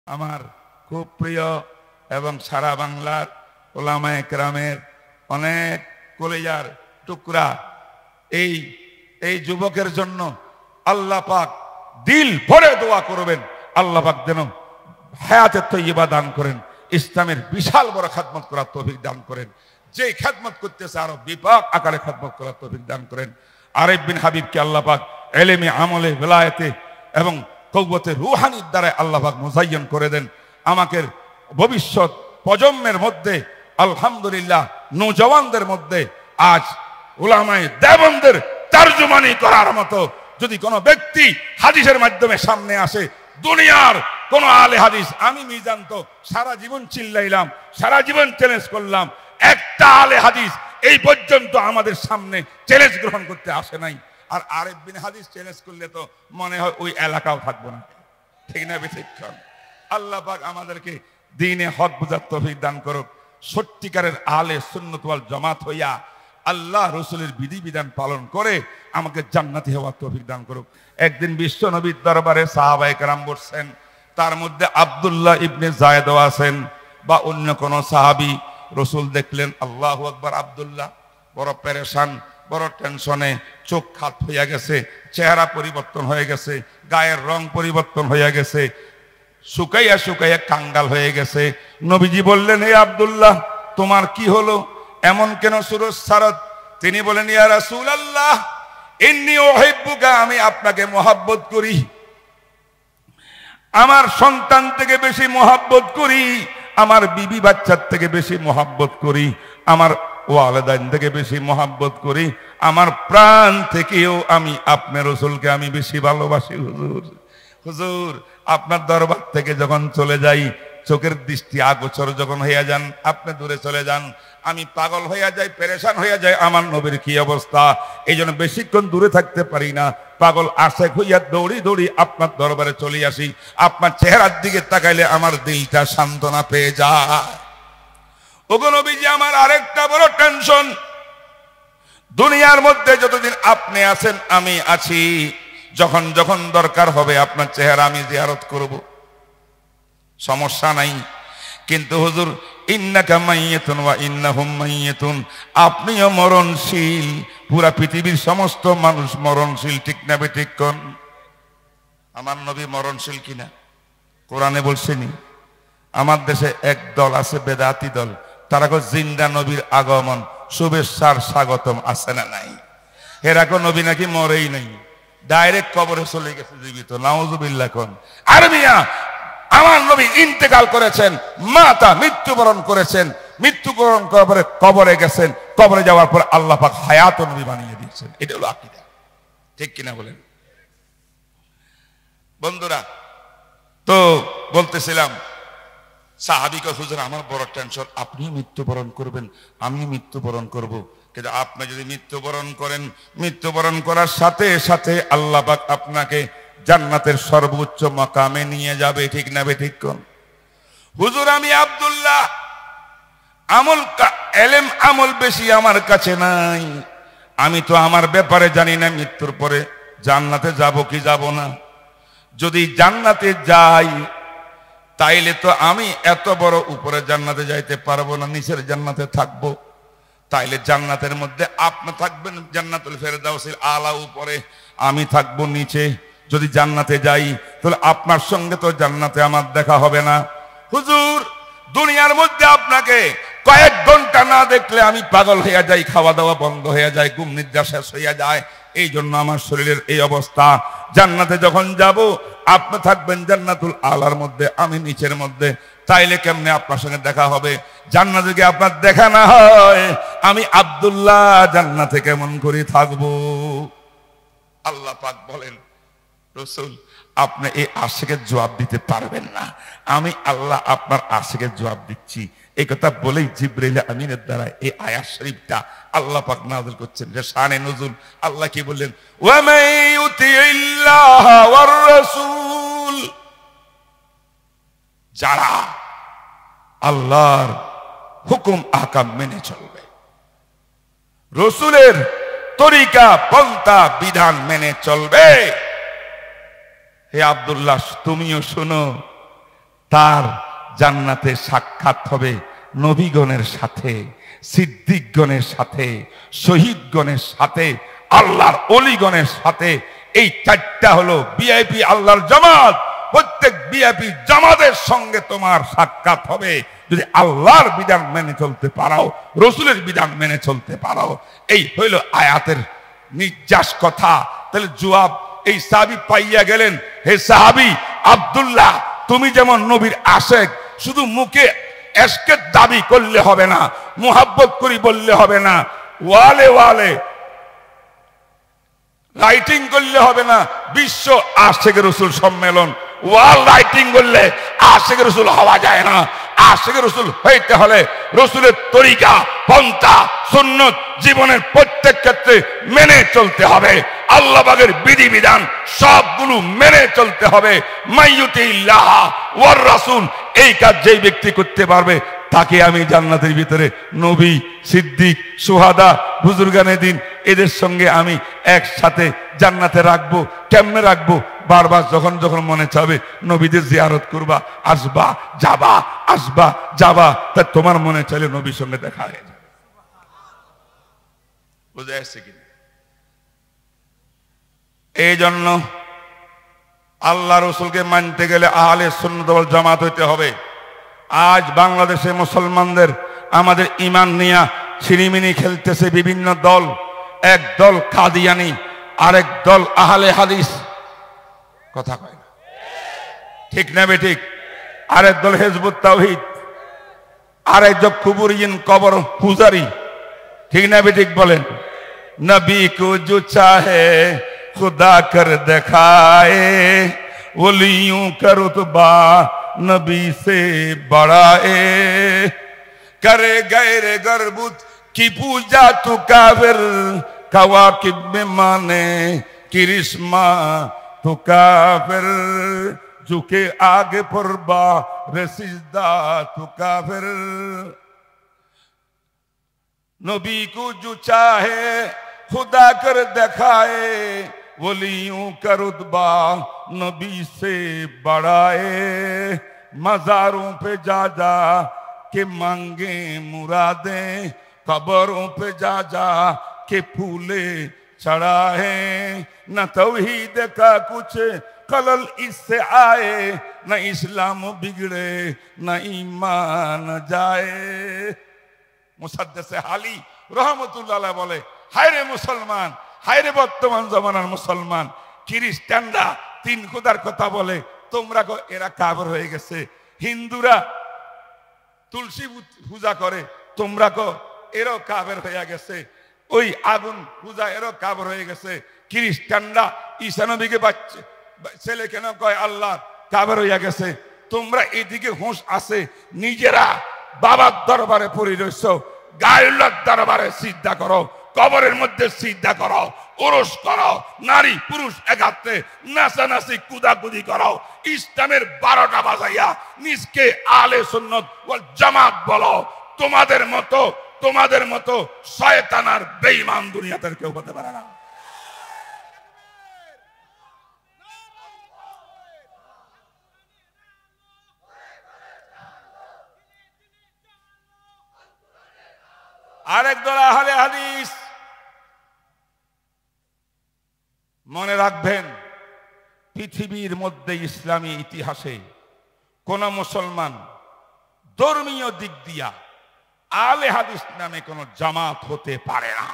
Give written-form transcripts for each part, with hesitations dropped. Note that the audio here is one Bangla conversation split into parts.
আমার খুব প্রিয় এবং সারা বাংলার ওলামায়ে কেরামের অনেক কলিজার টুকরা এই যুবকের জন্য আল্লাহ পাক দিল ভরে দোয়া করবেন। আল্লাহ পাক যেন হায়াতে তৈয়বা দান করেন, ইসলামের বিশাল বড় খেদমত করার তৌফিক দান করেন। যে খেদমত করতেছে আরো ব্যাপক আকারে খেদমত করার তৌফিক দান করেন। আরিফ বিন হাবিবকে আল্লাহ পাক ইলমে আমলে বেলায়েতে এবং কওবতে রূহানির দ্বারা আল্লাহ পাক মুজায়্যন করে দেন। আমাকে ভবিষ্যৎ প্রজন্মের মধ্যে আলহামদুলিল্লাহ নওজওয়ানদের মধ্যে আজ উলামায়ে দেওবন্দের তরজমানি করার মতো যদি কোনো ব্যক্তি হাদিসের মাধ্যমে সামনে আসে, দুনিয়ার কোন আলে হাদিস, আমি মিজান তো সারা জীবন চিল্লাইলাম, সারা জীবন চ্যালেঞ্জ করলাম, একটা আলে হাদিস এই পর্যন্ত আমাদের সামনে চ্যালেঞ্জ গ্রহণ করতে আসে নাই। আর আরিফ বিন হাদিস চ্যালেঞ্জ করলে তো মনে হয় ওই এলাকাও থাকবো না, ঠিক না বেঠিকক্ষণ? আল্লাহ পাক আমাদেরকে দ্বীনে হক বুঝার তৌফিক দান করুক। সত্যিকারের আলে সুন্নাত ওয়াল জামাত হইয়া আল্লাহ রসুলের বিধিবিধান পালন করে আমাকে জান্নাতি হওয়ার তৌফিক দান করুক। একদিন বিশ্ব নবীর দরবারে সাহাবায়ে কেরাম বসছেন, তার মধ্যে আব্দুল্লাহ ইবনে যায়েদ আছেন বা অন্য কোন সাহাবী। রসুল দেখলেন আল্লাহু আকবার, আব্দুল্লাহ বড় পেরেশান, বড় টেনশনে, চোখ খাত হইয়া গেছে, চেহারা পরিবর্তন হয়ে গেছে, গায়ের রং পরিবর্তন হইয়া গেছে, শুকাইয়া শুকাইয়া কাঙ্গাল হয়ে গেছে। নবীজি বললেন, হে আব্দুল্লাহ তোমার কি হলো, এমন কেন সুরজ সারত? তিনি বলেন, ইয়া রাসূলুল্লাহ ইন্নী উহিব্বুকা, আমি আপনাকে মহব্বত করি, আমার সন্তান থেকে বেশি মহব্বত করি, আমার বিবি বাচ্চার থেকে বেশি মহব্বত করি, আমার ওয়ালিদাইন থেকে বেশি মহব্বত করি, আমার প্রাণ থেকেও আমি আপনার রাসূলকে আমি বেশি ভালোবাসি। হুজুর হুজুর আপনার দরবার থেকে যখন চলে যাই, চোখের দৃষ্টি আগোচর যখন হইয়া যান, আপনি দূরে চলে যান, আমি পাগল হইয়া যাই, পেরেশান হইয়া যাই, আমার নবীর কি অবস্থা। এই জন্য বেশিক্ষণ দূরে থাকতে পারি না, পাগল আশেক হইয়া দৌড়ি দৌড়ি আপনার দরবারে চলে আসি। আপনার চেহারার দিকে তাকাইলে আমার দিলটা সান্ত্বনা পেয়ে যায়। ওগো নবীজি, আমার আরেকটা বড় টেনশন, দুনিয়ার মধ্যে যতদিন আপনি আছেন আমি আছি, যখন যখন দরকার হবে আপনার চেহারা আমি জিয়ারত করব, সমস্যা নাই। কিন্তু হুজুর ইন্নাকা মাইয়াতুন ওয়া ইন্নাহুম মাইয়াতুন, আপনিও মরণশীল, পুরা পৃথিবীর সমস্ত মানুষ মরণশীল, ঠিক না বেঠিক কোন? আমার নবী মরণশীল কিনা কোরআনে বলছেনি? আমার দেশে এক দল আছে বেদাতি দল, তারা কো জিন্দা নবীর আগমন, শুভেচ্ছার স্বাগতম, আছে না নাই? এরা কো নবী নাকি মরেই নাই, ডাইরেক্ট কবরে চলে গেছে জীবিত, নাউজুবিল্লাহ কোন? আর মিয়া আমার নবী ইন্তেকাল করেছেন, মাতা মৃত্যুবরণ করেছেন, মৃত্যুবরণ করার পরে কবরে গেছেন, কবরে যাওয়ার পর আল্লাহ পাক হায়াত নবী বানিয়ে দিয়েছেন। এটা হলো আকীদা, ঠিক কিনা বলেন বন্ধুরা? তো বলতেছিলাম সাহাবীকে, হুজুর আমার বড় টেনশন, আপনিও মৃত্যুবরণ করবেন, আমিও মৃত্যুবরণ করব, কিন্তু আপনি যদি মৃত্যুবরণ করেন, মৃত্যুবরণ করার সাথে সাথে আল্লাহ পাক আপনাকে জান্নাতের সর্বোচ্চ মাকামে নিয়ে যাবে, ঠিক না বেঠিক কোন? হুজুর আমি আব্দুল্লাহ, এলেম আমল বেশি আমার কাছে নাই, আমি তো আমার ব্যাপারে জানি না মৃত্যুর পরে জান্নাতে যাব কি যাব না। যদি জান্নাতে যাই তাইলে তো আমি এত বড় উপরে জান্নাতে যাইতে পারবো না, নিচের জান্নাতে থাকবো। তাইলে জান্নাতের মধ্যে আপনি থাকবেন জান্নাতুল ফেরদাউসের আলা উপরে, আমি থাকবো নিচে। যদি জান্নাতে যাই তাহলে আপনার সঙ্গে তো জান্নাতে আমার দেখা হবে না। হুজুর দুনিয়ার মধ্যে আপনাকে কয়েক ঘন্টা না দেখলে আমি পাগল হইয়া যাই, খাওয়া দাওয়া বন্ধ হইয়া যায়, ঘুম নিদ্রা শেষ হইয়া যায়, এই জন্য আমার শরীরের এই অবস্থা। জান্নাতে যখন যাব আপনি থাকবেন জান্নাতুল আলার মধ্যে, আমি নিচের মধ্যে, তাইলে কেমনে আপনার সঙ্গে দেখা হবে? জান্নাতে যদি আপনার দেখা না হয় আমি আব্দুল্লাহ জান্নাতে কেমন করে থাকবো? আল্লাহ পাক বলেন, রাসূল আপনি এই আশিকের জবাব দিতে পারবেন না, আমি আল্লাহ আপনার আশিকের জবাব দিচ্ছি। এই কথা বলেই জিবরাইল আমিনের দ্বারা এই আয়াত শরীফটা আল্লাহ পাক নাযিল করছেন। যে শানে নুজুল আল্লাহ কি বললেন, ওয়া মাইয়ুতিল্লাহ ওয়ার রাসূল, যারা আল্লাহর হুকুম আহকাম মেনে চলবে, রাসূলের তরিকা পন্থা বিধান মেনে চলবে, হে আব্দুল্লাহ তুমিও শোনো, তার জান্নাতে সাক্ষাৎ হবে নবীগণের সাথে, সিদ্দিকগণের সাথে, শহীদগণের সাথে, আল্লাহর অলিগণের সাথে। এই চারটা হলো ভিআইপি আল্লাহর জামাত। প্রত্যেক ভিআইপি জামাতের সঙ্গে তোমার সাক্ষাৎ হবে যদি আল্লাহর বিধান মেনে চলতে পারো, রসুলের বিধান মেনে চলতে পারো। এই হইল আয়াতের নির্যাস কথা। তাহলে জবাব এই সাহাবী পাইয়া গেলেন। হে সাহাবী আব্দুল্লাহ, তুমি যেমন নবীর আশেক, শুধু মুখে এশকের দাবি করলে হবে না, মুহাব্বত করি বললে হবে না, ওয়ালে ওয়ালে রাইটিং করলে হবে না। বিশ্ব আশেকের রসুল সম্মেলন, ওয়াল রাইটিং করলে আশেকের রসুল হওয়া যায় না। আশেকের রসুল হইতে হলে রসুলের তরিকা, পন্থা, সুন্নত জীবনের প্রত্যেক ক্ষেত্রে মেনে চলতে হবে। আল্লাহ পাকের বিধিবিধান সবগুলো মেনে চলতে হবে। মাইয়ুতিল্লাহ ওয়ার রাসূল, এই কাজ যেই ব্যক্তি করতে পারবে তাকে আমি জান্নাতের ভিতরে নবী, সিদ্দিক, সুহাদা, বুজুর্গানে দিন এদের সঙ্গে আমি একসাথে জান্নাতে রাখবো। কেমনে রাখবো? বারবার যখন যখন মনে চাবে নবীদের জিয়ারত করবা, আসবা যাবা, আসবা যাবা, তা তোমার মনে চাইলে নবীর সঙ্গে দেখা হয়ে যাবে। বুঝে আসছে কিনা? এই জন্য আল্লাহ রসুলকে মানতে গেলে আহলে সুন্নাত ওয়াল জামাত হইতে হবে। আজ বাংলাদেশে মুসলমানদের আমাদের ইমান নিয়া ছিনিমিনি খেলতেছে বিভিন্ন দল। এক দল কাদিয়ানি, আরেক দল আহলে হাদিস। কথা কয় না, ঠিক না বেঠিক? আরেক দল হিজবুত তাওহীদ, আরেক দল কুবুরিয়িন, কবর পূজারি। ঠিক না বেঠিক বলেন? নবী কো জো চাহে खुदा कर दिखाए, वलियों का रुतबा नबी से बढ़ाए, करे गैर गर्बुत की पूजा तू काफिर, कवाकिब में माने किरिश्मा तू काफिर, झुके आगे परबा रसिदा तू काफिर। नबी को जो चाहे खुदा कर दिखाए, वलियों का रुतबा नबी से बढ़ाए, मज़ारों पे जा जा के मांगे मुरादें, कब्रों पे जा जा के फूले चढ़ाए, न तौहीद का कुछ खलल इससे आए, न इस्लाम बिगड़े न ईमान जाए। मुसद्दिस हाली रहमतुल्लाह अलैह बोले, হায়রে মুসলমান, হায়রে বর্তমান জমানার মুসলমান, খ্রিস্টানরা তিন খোদার কথা বলে, তোমরা এরা কাফের হয়ে গেছে। হিন্দুরা তুলসী পূজা করে, তোমরা এরাও কাফের হয়ে গেছে। ওই আগুন পূজা এরাও কাফের হয়ে গেছে। খ্রিস্টানরা ঈসা নবীকে ছেলে কেন কয় আল্লাহ, কাফের হয়ে গেছে। তোমরা এদিকে হুঁশ আছে, নিজেরা বাবার দরবারে পড়ে রইছ, গায়ুল্লাহর দরবারে সিজদা করো, কবরের মধ্যে সিজদা করো, উরুস করো, নারী পুরুষ একাত্রে নাচানাচি কুদাকুদি করো, ইসলামের 12টা বাজাইয়া নিজকে আহলে সুন্নাত ওয়াল জামাত বলো। তোমাদের মতো শয়তান আর বেঈমান দুনিয়াতে কেউ হতে পারে না। আরেক দল আহলে হাদিস। মনে রাখবেন, পৃথিবীর মধ্যে ইসলামী ইতিহাসে কোন মুসলমান ধর্মীয় দিক দিয়া আহলে হাদিস নামে কোন জামাত হতে পারে না।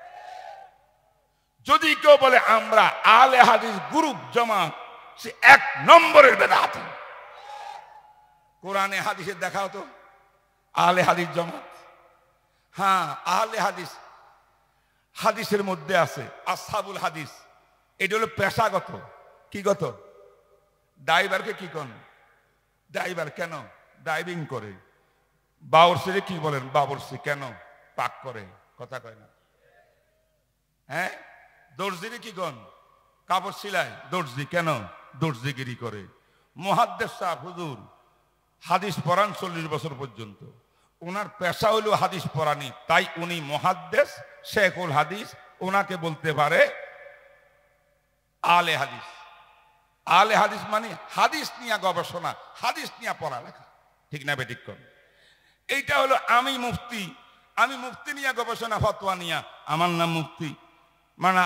যদি কেউ বলে আমরা আহলে হাদিস গ্রুপ জামাত, সে 1 নম্বরের বেদাত। কোরআনে হাদিসে দেখাও তো আহলে হাদিস জামাত। হ্যাঁ, আহলে হাদিস হাদিসের মধ্যে আছে আসহাবুল হাদিস। এটা হলো পেশাগত। কি গত? ড্রাইভারকে কি করেন? ড্রাইভার কেন ড্রাইভিং করে? বাবরসিরে কি বলেন? বাবরসি কেন পাক করে? কথা কয় না। হ্যাঁ, দর্জিরে কি কন? কাপড় সিলায়। দর্জি কেন? দর্জিগিরি করে। মুহাদ্দিস সাহেব হুজুর হাদিস পড়ান 40 বছর পর্যন্ত। ওনার পেশা হলো হাদিস পড়ানি, তাই উনি মুহাদ্দিস শেখুল হাদিস। ওনাকে বলতে পারে আলে হাদিস। আহলে হাদিস মানে হাদিস নিয়ে গবেষণা, হাদিস নিয়ে পড়ালেখা, ঠিক না বেঠিক? এইটা হলো আমি মুফতি, আমি মুফতি নিয়ে গবেষণা ফতোয়া নিয়া, আমার নাম মুফতি। মানে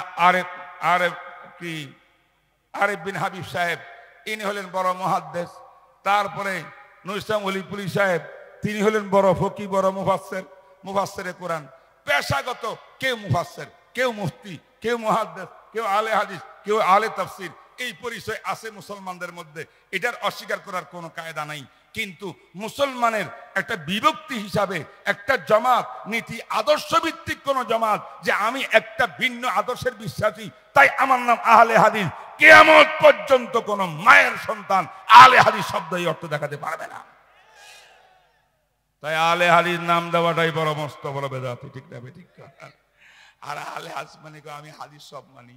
আরেফ বিন হাবিব সাহেব, ইনি হলেন বড় মুহাদ্দিস। তারপরে নূর ইসলাম ওলিপুরি সাহেব, তিনি হলেন বড় ফকি, বড় মুফাসসিরে কোরআন। পেশাগত কেউ মুফাসসির, কেউ মুফতি, কেউ মুহাদ্দিস, কেউ আলে হাদিস, কেউ আলে তাফসীর, এই পরিচয় আছে মুসলমানদের মধ্যে। এটার অস্বীকার করার কোনো কায়দা নাই। কিন্তু মুসলমানের একটা বিভক্তি হিসাবে একটা জামাত, নীতি আদর্শ ভিত্তিক কোন জামাত, যে আমি একটা ভিন্ন আদর্শের বিশ্বাসী তাই আমার নাম আহলে হাদিস, কিয়ামত পর্যন্ত কোন মায়ের সন্তান আহলে হাদিস শব্দ এই অর্থ দেখাতে পারবে না। তাই আহলে হাদিস নাম দেওয়াটাই বড় মস্ত বড় বেদাতি, ঠিক না ঠিক? আর আহলে হাদিস মানে আমি হাদিস সব মানি।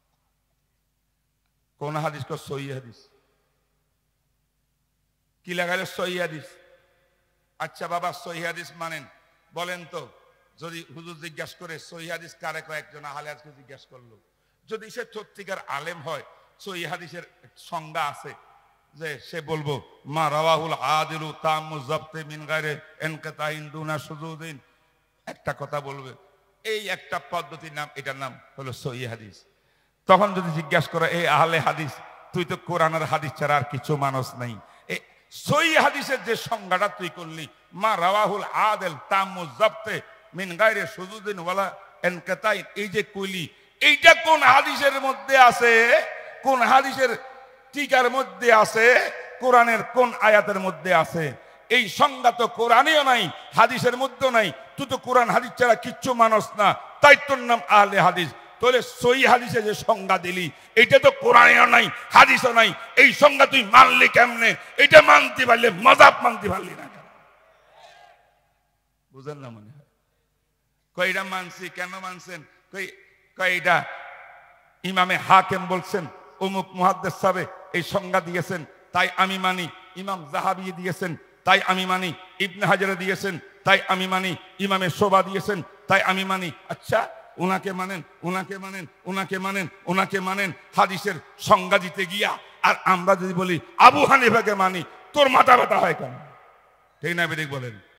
কোন হাদিস? সহিহ হাদিস। কি লাগাইলে? সহিহ হাদিস। আচ্ছা বাবা, সহিহ হাদিস মানেন? বলেন তো, যদি হুজুর জিজ্ঞাসা করে সহিহ হাদিস কারে কয়, একজন আহলে হাদিসকে জিজ্ঞাসা করলো, যদি সে সত্যিকার আলেম হয়, সহিহ হাদিসের সংজ্ঞা আছে যে সে বলবো মা রাওয়াহুল আদিলু তাম্মু যাবতে মিন গায়রি ইনকিতাইন দুনা সুজুদিন। একটা কথা বলবে, এই একটা পদ্ধতির নাম, এটার নাম হলো সহিহ হাদিস। তখন যদি জিজ্ঞাসা করে এই আহলে হাদিস, তুই তো কোরআনের হাদিস ছাড়া আর কিছু মানুষ নাই, এই সহিহ হাদিসের যে সংজ্ঞাটা তুই করলি, মা রাওয়াহুল আদিল তাম্মু যাবতে মিন গায়রি সুজুদিন ওয়ালা ইনকিতাইন, এই যে কইলি, এইটা কোন হাদিসের মধ্যে আছে? কোন হাদিসের টিকার মধ্যে আছে? কোরআনের কোন আয়াতের মধ্যে আছে? এই সংজ্ঞা তো কোরআনেও নাই, হাদিসের মধ্যেও নাই। তুই তো কোরআন হাদিস ছাড়া কিচ্ছু মানুষ না, তাই তোর নাম আহলে হাদিস। তাহলে সহিহ হাদিসে যে সংজ্ঞা দিলি, এটা তো কোরআনেও নাই, হাদিসও নাই, এই সংজ্ঞা তুই মানলি কেমনে? এটা মানতে পারলে মাযহাব মানতে পারলি না কেন? বুঝেন না মনে হয়? কইটা মানছি, কেন মানছেন? কইটা ইমামে হাকিম বলছেন, অমুক মুহাদ্দিস সাহেব এই সংজ্ঞা দিয়েছেন তাই আমি মানি, ইমাম যাহাবী দিয়েছেন তাই আমি মানি, ইবনে হাজার দিয়েছেন তাই আমি মানি, ইমামে শোবা দিয়েছেন তাই আমি মানি। আচ্ছা, ওনাকে মানেন, ওনাকে মানেন, ওনাকে মানেন, ওনাকে মানেন, হাদিসের সংজ্ঞা দিতে গিয়া। আর আমরা যদি বলি আবু হানিফাকে মানি, তোর মাথা ব্যথা হয় কেন? ঠিক না বেঠিক বলেন?